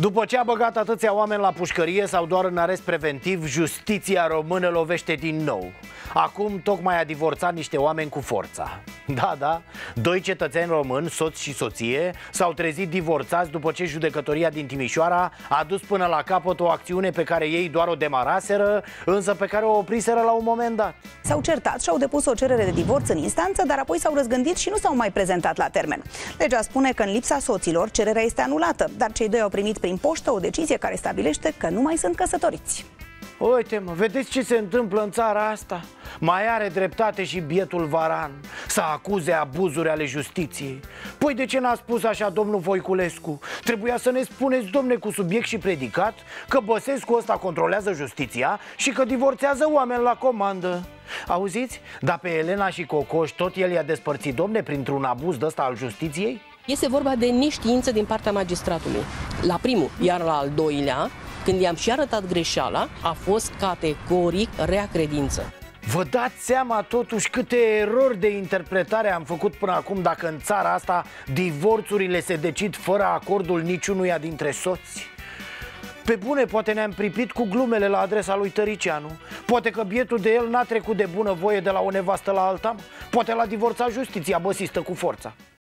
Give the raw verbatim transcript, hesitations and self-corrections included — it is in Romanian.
După ce a băgat atâția oameni la pușcărie sau doar în arest preventiv, justiția română lovește din nou. Acum tocmai a divorțat niște oameni cu forța. Da, da, doi cetățeni români, soț și soție, s-au trezit divorțați după ce judecătoria din Timișoara a dus până la capăt o acțiune pe care ei doar o demaraseră, însă pe care o opriseră la un moment dat. S-au certat și au depus o cerere de divorț în instanță, dar apoi s-au răzgândit și nu s-au mai prezentat la termen. Legea spune că în lipsa soților cererea este anulată, dar cei doi au primit prin poștă o decizie care stabilește că nu mai sunt căsătoriți. Uite mă, vedeți ce se întâmplă în țara asta? Mai are dreptate și bietul Varan să acuze abuzuri ale justiției. Păi de ce n-a spus așa domnul Voiculescu? Trebuia să ne spuneți, domne, cu subiect și predicat, că Băsescu ăsta controlează justiția și că divorțează oameni la comandă. Auziți? Dar pe Elena și Cocoș tot el i-a despărțit, domne, printr-un abuz de ăsta al justiției? Este vorba de neștiință din partea magistratului, la primul, iar la al doilea, când i-am și arătat greșeala, a fost categoric rea credință. Vă dați seama totuși câte erori de interpretare am făcut până acum dacă în țara asta divorțurile se decid fără acordul niciunuia dintre soți? Pe bune, poate ne-am pripit cu glumele la adresa lui Tăricianu. Poate că bietul de el n-a trecut de bunăvoie de la o nevastă la alta. Poate l-a divorțat justiția băsistă cu forța.